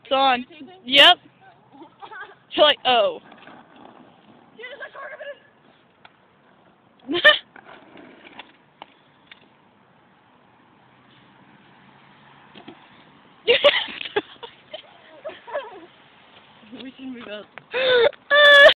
It's on. Yep. You're like, oh. We should move up.